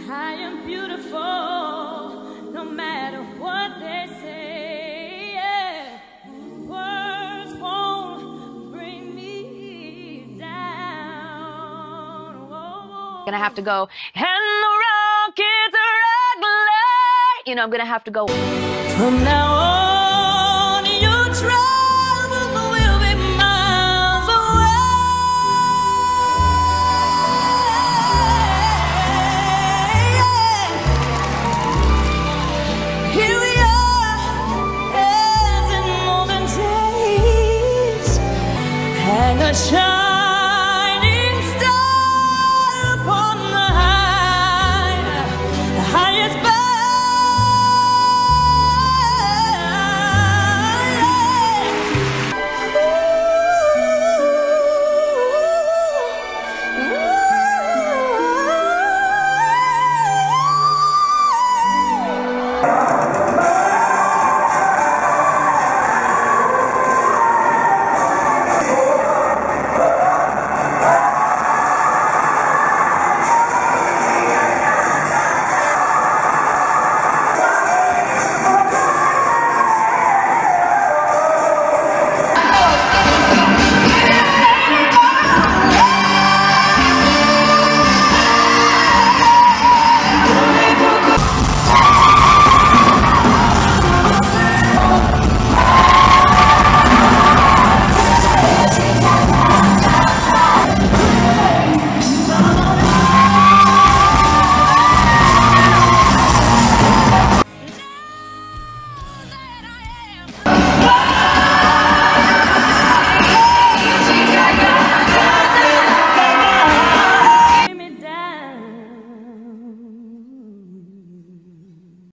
I am beautiful, no matter what they say. Yeah. Words won't bring me down. Whoa. Gonna have to go, and the rockets are ugly. You know, I'm gonna have to go. From now on, your trouble will be miles away. Here we are, as in olden days. Hang a shine.